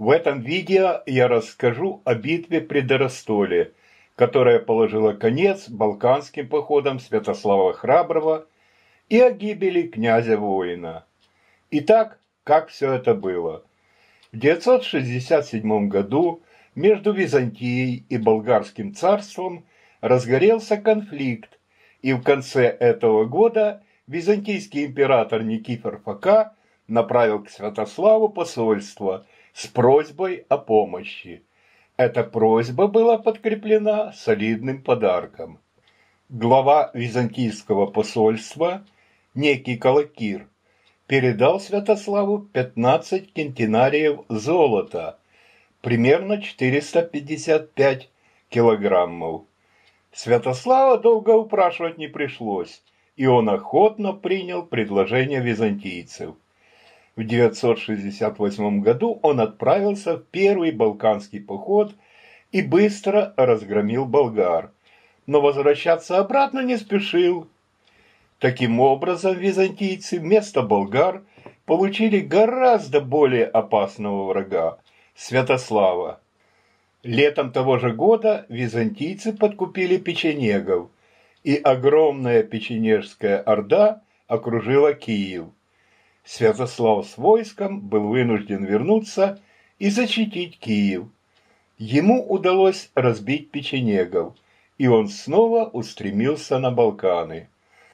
В этом видео я расскажу о битве при Доростоле, которая положила конец балканским походам Святослава Храброго и о гибели князя-воина. Итак, как все это было? В 967 году между Византией и Болгарским царством разгорелся конфликт, и в конце этого года византийский император Никифор Фока направил к Святославу посольство с просьбой о помощи. Эта просьба была подкреплена солидным подарком. Глава византийского посольства, некий Калакир, передал Святославу 15 кентинариев золота, примерно 455 килограммов. Святослава долго упрашивать не пришлось, и он охотно принял предложение византийцев. В 968 году он отправился в первый Балканский поход и быстро разгромил болгар, но возвращаться обратно не спешил. Таким образом, византийцы вместо болгар получили гораздо более опасного врага – Святослава. Летом того же года византийцы подкупили печенегов, и огромная печенежская орда окружила Киев. Святослав с войском был вынужден вернуться и защитить Киев. Ему удалось разбить печенегов, и он снова устремился на Балканы.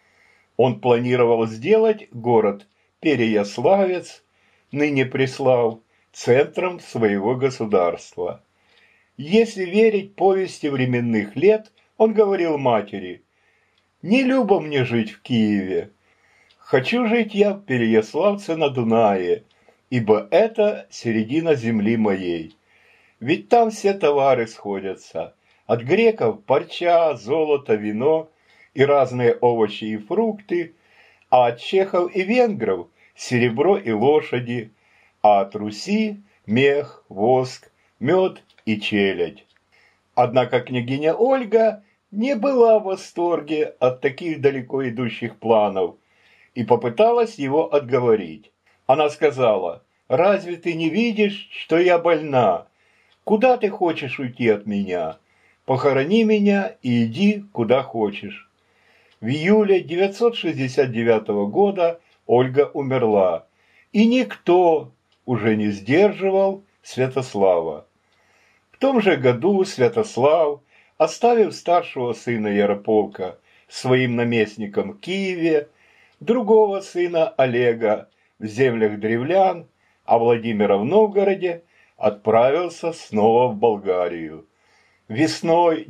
Он планировал сделать город Переяславец, ныне Преслав, центром своего государства. Если верить повести временных лет, он говорил матери: «Не любо мне жить в Киеве. Хочу жить я в Переяславце на Дунае, ибо это середина земли моей. Ведь там все товары сходятся, от греков парча, золото, вино и разные овощи и фрукты, а от чехов и венгров серебро и лошади, а от Руси мех, воск, мед и челядь». Однако княгиня Ольга не была в восторге от таких далеко идущих планов и попыталась его отговорить. Она сказала: «Разве ты не видишь, что я больна? Куда ты хочешь уйти от меня? Похорони меня и иди, куда хочешь». В июле 969 года Ольга умерла, и никто уже не сдерживал Святослава. В том же году Святослав, оставив старшего сына Ярополка своим наместником в Киеве, другого сына Олега в землях древлян, а Владимира в Новгороде, отправился снова в Болгарию. Весной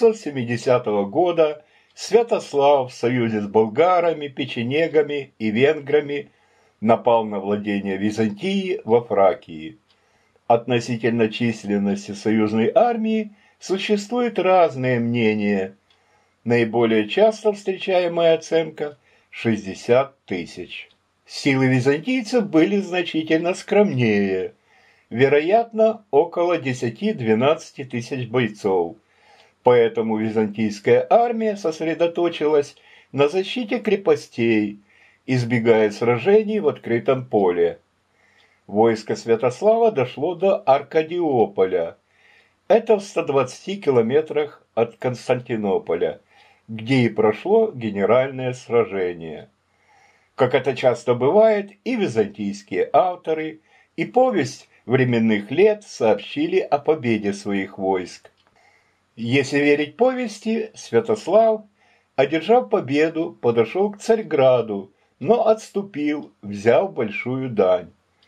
970 года Святослав в союзе с болгарами, печенегами и венграми напал на владения Византии во Фракии. Относительно численности союзной армии существуют разные мнения. Наиболее часто встречаемая оценка – 60 тысяч. Силы византийцев были значительно скромнее, вероятно, около 10-12 тысяч бойцов. Поэтому византийская армия сосредоточилась на защите крепостей, избегая сражений в открытом поле. Войско Святослава дошло до Аркадиополя. Это в 120 километрах от Константинополя, где и прошло генеральное сражение. Как это часто бывает, и византийские авторы, и повесть временных лет сообщили о победе своих войск. Если верить повести, Святослав, одержав победу, подошел к Царьграду, но отступил, взяв большую дань.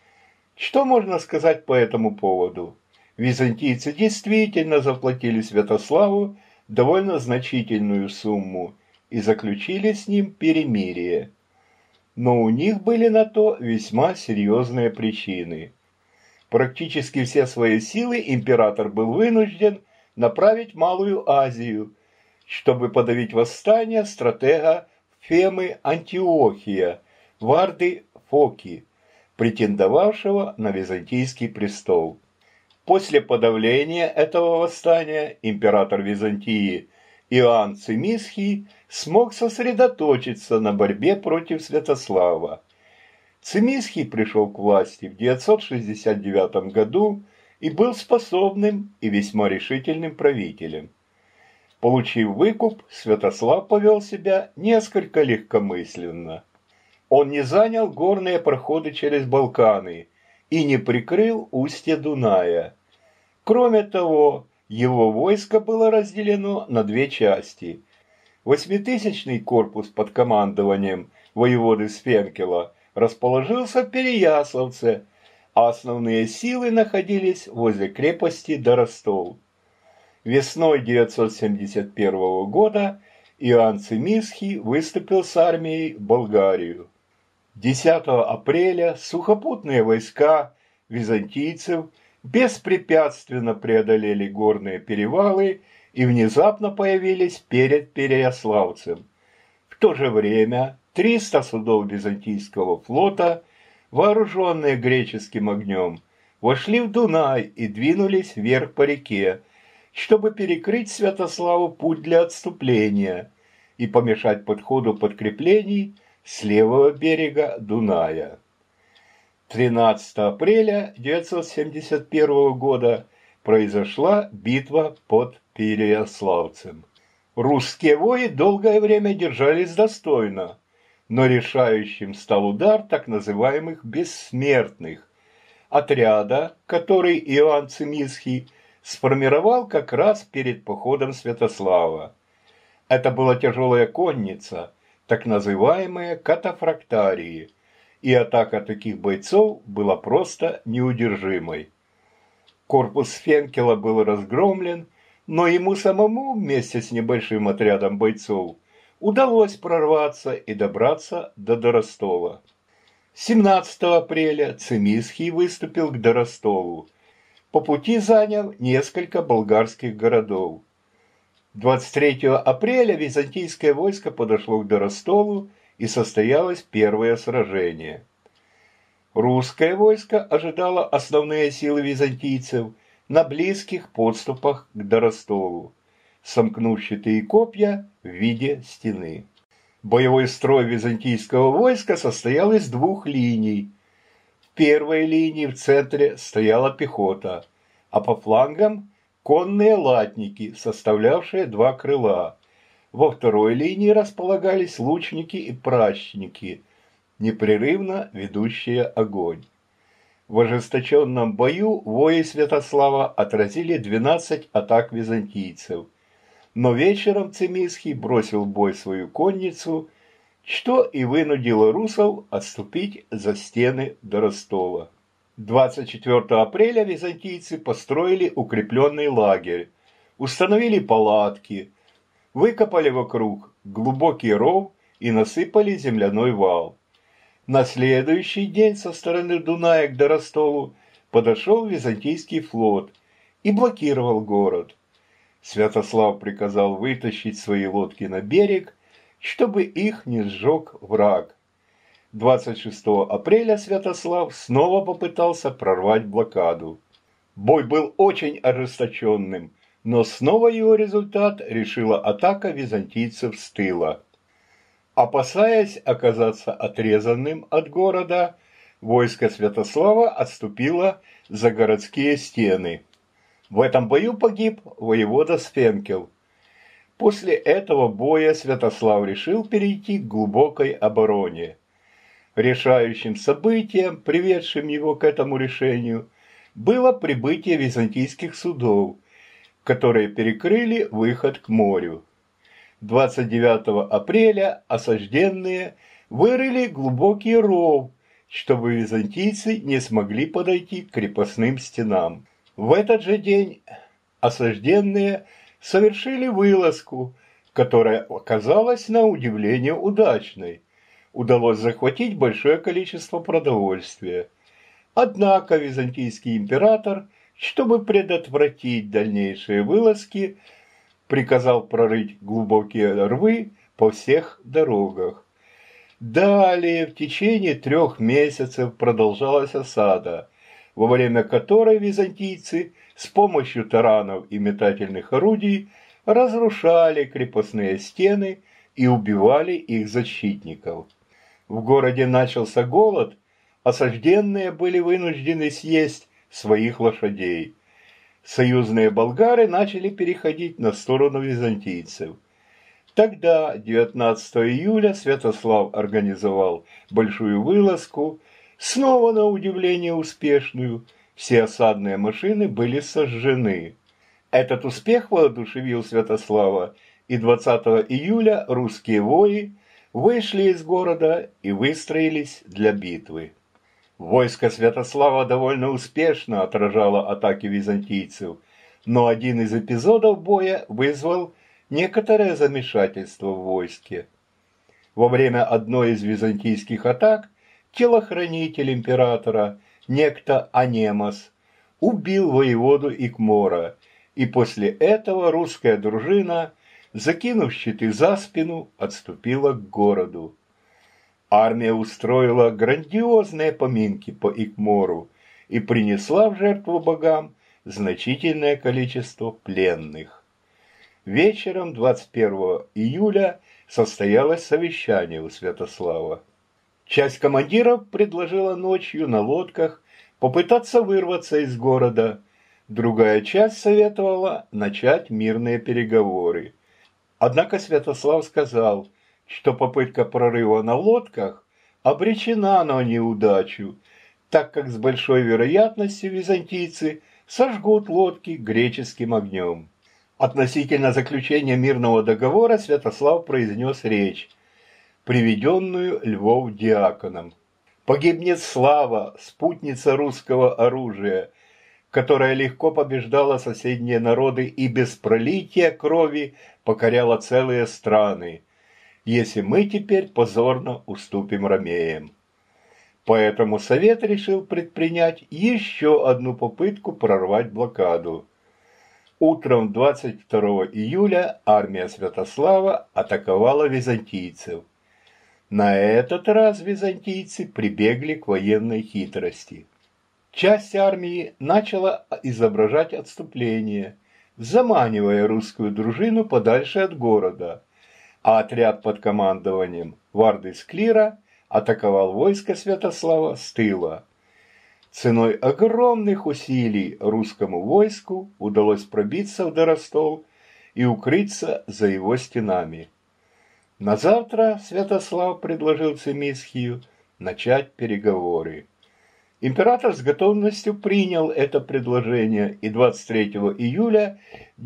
Что можно сказать по этому поводу? Византийцы действительно заплатили Святославу довольно значительную сумму и заключили с ним перемирие. Но у них были на то весьма серьезные причины. Практически все свои силы император был вынужден направить в Малую Азию, чтобы подавить восстание стратега Фемы Антиохия, Варды Фоки, претендовавшего на византийский престол. После подавления этого восстания император Византии Иоанн Цимисхий смог сосредоточиться на борьбе против Святослава. Цимисхий пришел к власти в 969 году и был способным и весьма решительным правителем. Получив выкуп, Святослав повел себя несколько легкомысленно. Он не занял горные проходы через Балканы и не прикрыл устье Дуная. Кроме того, его войско было разделено на две части. 8000-й корпус под командованием воеводы Свенкела расположился в Переяславце, а основные силы находились возле крепости Доростол. Весной 971 года Иоанн Цимисхий выступил с армией в Болгарию. 10 апреля сухопутные войска византийцев беспрепятственно преодолели горные перевалы и внезапно появились перед Переяславцем. В то же время 300 судов византийского флота, вооруженные греческим огнем, вошли в Дунай и двинулись вверх по реке, чтобы перекрыть Святославу путь для отступления и помешать подходу подкреплений с левого берега Дуная. 13 апреля 971 года произошла битва под Переяславцем. Русские вои долгое время держались достойно, но решающим стал удар так называемых «бессмертных» отряда, который Иоанн Цимисхий сформировал как раз перед походом Святослава. Это была тяжелая конница, так называемые катафрактарии, и атака таких бойцов была просто неудержимой. Корпус Свенкела был разгромлен, но ему самому вместе с небольшим отрядом бойцов удалось прорваться и добраться до Доростола. 17 апреля Цимисхий выступил к Доростолу, по пути заняв несколько болгарских городов. 23 апреля византийское войско подошло к Доростолу и состоялось первое сражение. Русское войско ожидало основные силы византийцев на близких подступах к Доростолу, сомкнув щиты и копья в виде стены. Боевой строй византийского войска состоял из двух линий. В первой линии в центре стояла пехота, а по флангам конные латники, составлявшие два крыла. Во второй линии располагались лучники и пращники, непрерывно ведущие огонь. В ожесточенном бою вои Святослава отразили 12 атак византийцев, но вечером Цимисхий бросил в бой свою конницу, что и вынудило русов отступить за стены Доростола. 24 апреля византийцы построили укрепленный лагерь, установили палатки, выкопали вокруг глубокий ров и насыпали земляной вал. На следующий день со стороны Дуная к Доростолу подошел византийский флот и блокировал город. Святослав приказал вытащить свои лодки на берег, чтобы их не сжег враг. 26 апреля Святослав снова попытался прорвать блокаду. Бой был очень ожесточенным, но снова его результат решила атака византийцев с тыла. Опасаясь оказаться отрезанным от города, войско Святослава отступило за городские стены. В этом бою погиб воевода Свенкел. После этого боя Святослав решил перейти к глубокой обороне. Решающим событием, приведшим его к этому решению, было прибытие византийских судов, которые перекрыли выход к морю. 29 апреля осажденные вырыли глубокий ров, чтобы византийцы не смогли подойти к крепостным стенам. В этот же день осажденные совершили вылазку, которая оказалась на удивление удачной. Удалось захватить большое количество продовольствия. Однако византийский император, чтобы предотвратить дальнейшие вылазки, приказал прорыть глубокие рвы по всех дорогах. Далее в течение 3 месяцев продолжалась осада, во время которой византийцы с помощью таранов и метательных орудий разрушали крепостные стены и убивали их защитников. В городе начался голод, осажденные были вынуждены съесть своих лошадей. Союзные болгары начали переходить на сторону византийцев. Тогда, 19 июля, Святослав организовал большую вылазку, снова на удивление успешную. Все осадные машины были сожжены. Этот успех воодушевил Святослава, и 20 июля русские вои вышли из города и выстроились для битвы. Войско Святослава довольно успешно отражало атаки византийцев, но один из эпизодов боя вызвал некоторое замешательство в войске. Во время одной из византийских атак телохранитель императора, некто Анемос, убил воеводу Икмора, и после этого русская дружина, закинув щиты за спину, отступила к городу. Армия устроила грандиозные поминки по Икмору и принесла в жертву богам значительное количество пленных. Вечером 21 июля состоялось совещание у Святослава. Часть командиров предложила ночью на лодках попытаться вырваться из города, другая часть советовала начать мирные переговоры. Однако Святослав сказал, что попытка прорыва на лодках обречена на неудачу, так как с большой вероятностью византийцы сожгут лодки греческим огнем. Относительно заключения мирного договора Святослав произнес речь, приведенную Львом Диаконом. «Погибнет слава, спутница русского оружия, которая легко побеждала соседние народы и без пролития крови покоряла целые страны, если мы теперь позорно уступим ромеям». Поэтому Совет решил предпринять еще одну попытку прорвать блокаду. Утром 22 июля армия Святослава атаковала византийцев. На этот раз византийцы прибегли к военной хитрости. Часть армии начала изображать отступление, заманивая русскую дружину подальше от города, а отряд под командованием Варды-Склира атаковал войско Святослава с тыла. Ценой огромных усилий русскому войску удалось пробиться в Доростол и укрыться за его стенами. На завтра Святослав предложил Цимисхию начать переговоры. Император с готовностью принял это предложение, и 23 июля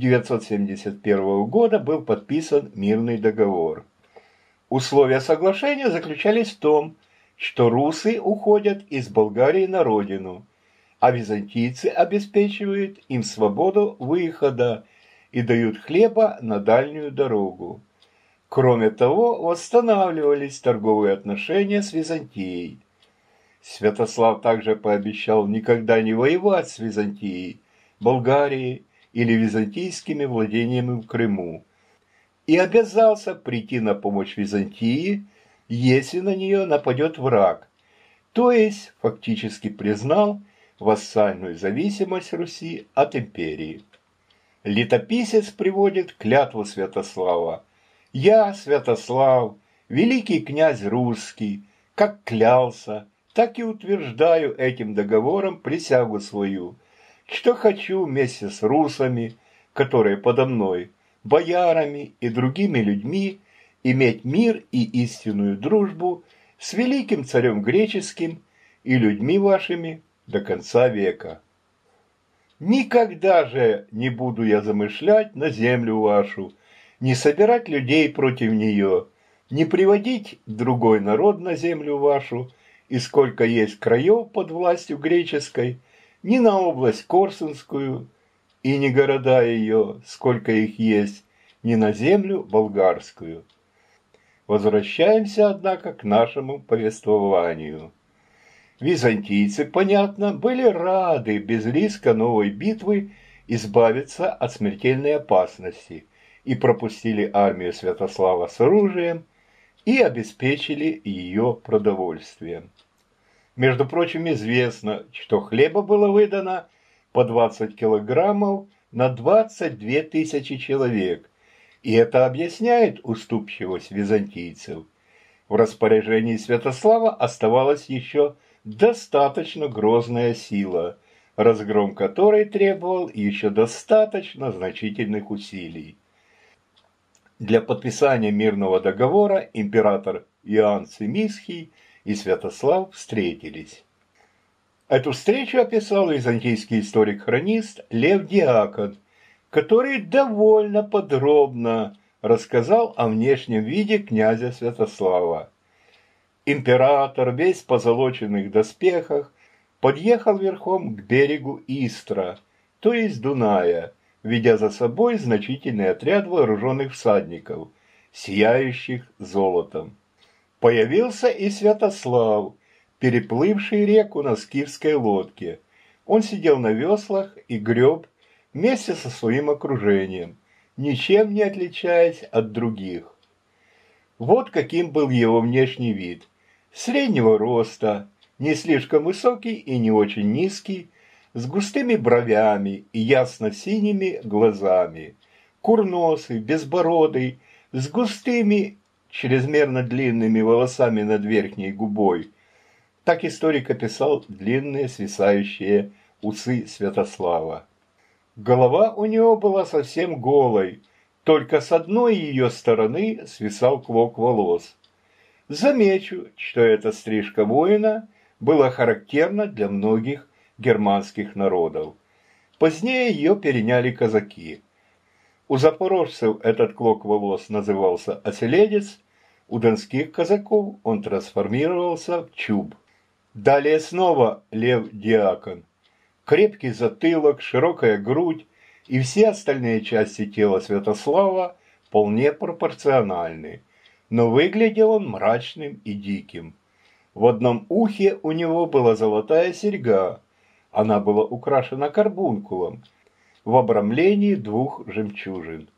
971 года был подписан мирный договор. Условия соглашения заключались в том, что русы уходят из Болгарии на родину, а византийцы обеспечивают им свободу выхода и дают хлеба на дальнюю дорогу. Кроме того, восстанавливались торговые отношения с Византией. Святослав также пообещал никогда не воевать с Византией, Болгарией или византийскими владениями в Крыму, и обязался прийти на помощь Византии, если на нее нападет враг, то есть фактически признал вассальную зависимость Руси от империи. Летописец приводит клятву Святослава: «Я, Святослав, великий князь русский, как клялся, так и утверждаю этим договором присягу свою, что хочу вместе с русами, которые подо мной, боярами и другими людьми, иметь мир и истинную дружбу с великим царем греческим и людьми вашими до конца века. Никогда же не буду я замышлять на землю вашу, не собирать людей против нее, не приводить другой народ на землю вашу, и сколько есть краев под властью греческой, ни на область Корсунскую, и не города ее, сколько их есть, ни на землю болгарскую». Возвращаемся, однако, к нашему повествованию. Византийцы, понятно, были рады без риска новой битвы избавиться от смертельной опасности и пропустили армию Святослава с оружием и обеспечили ее продовольствием. Между прочим, известно, что хлеба было выдано по 20 килограммов на 22 тысячи человек, и это объясняет уступчивость византийцев. В распоряжении Святослава оставалась еще достаточно грозная сила разгром которой требовал еще достаточно значительных усилий. Для подписания мирного договора император Иоанн Цимисхий и Святослав встретились. Эту встречу описал византийский историк-хронист Лев Диакон, который довольно подробно рассказал о внешнем виде князя Святослава. Император, весь в позолоченных доспехах, подъехал верхом к берегу Истра, то есть Дуная, ведя за собой значительный отряд вооруженных всадников, сияющих золотом. Появился и Святослав, переплывший реку на скифской лодке. Он сидел на веслах и греб вместе со своим окружением, ничем не отличаясь от других. Вот каким был его внешний вид. Среднего роста, не слишком высокий и не очень низкий, с густыми бровями и ясно-синими глазами, курносый, безбородый, с густыми, чрезмерно длинными волосами над верхней губой. Так историк описал длинные свисающие усы Святослава. Голова у него была совсем голой, только с одной ее стороны свисал клок волос. Замечу, что эта стрижка воина была характерна для многих германских народов. Позднее ее переняли казаки. У запорожцев этот клок волос назывался оселедец, у донских казаков он трансформировался в чуб. Далее снова Лев Диакон. Крепкий затылок, широкая грудь и все остальные части тела Святослава вполне пропорциональны, но выглядел он мрачным и диким. В одном ухе у него была золотая серьга, она была украшена карбункулом в обрамлении 2 жемчужин.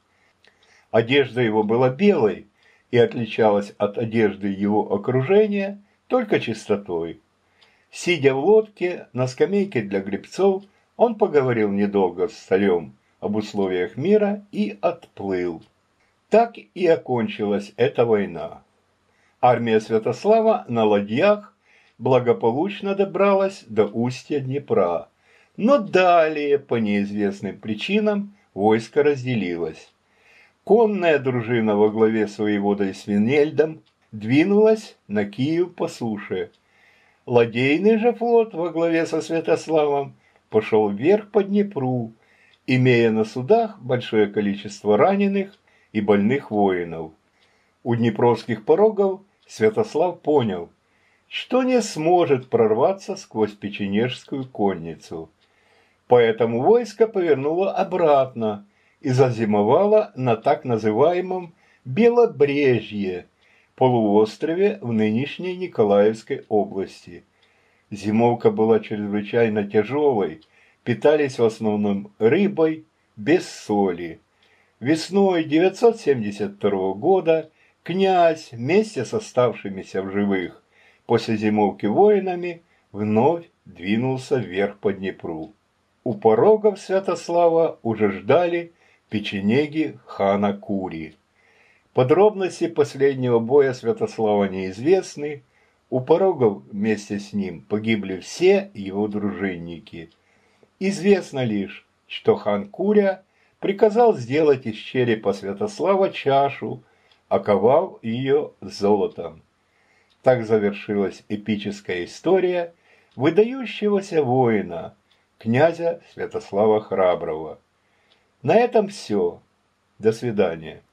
Одежда его была белой и отличалась от одежды его окружения только чистотой. Сидя в лодке на скамейке для гребцов, он поговорил недолго с царем об условиях мира и отплыл. Так и окончилась эта война. Армия Святослава на ладьях благополучно добралась до устья Днепра, но далее, по неизвестным причинам, войско разделилось. Конная дружина во главе с воеводой Свинельдом двинулась на Киев по суше. Ладейный же флот во главе со Святославом пошел вверх по Днепру, имея на судах большое количество раненых и больных воинов. У днепровских порогов Святослав понял, что не сможет прорваться сквозь печенежскую конницу. Поэтому войско повернуло обратно и зазимовало на так называемом Белобрежье, полуострове в нынешней Николаевской области. Зимовка была чрезвычайно тяжелой, питались в основном рыбой, без соли. Весной 972 года князь вместе с оставшимися в живых после зимовки воинами вновь двинулся вверх по Днепру. У порогов Святослава уже ждали печенеги хана Кури. Подробности последнего боя Святослава неизвестны. У порогов вместе с ним погибли все его дружинники. Известно лишь, что хан Куря приказал сделать из черепа Святослава чашу, оковав ее золотом. Так завершилась эпическая история выдающегося воина, князя Святослава Храброго. На этом все. До свидания.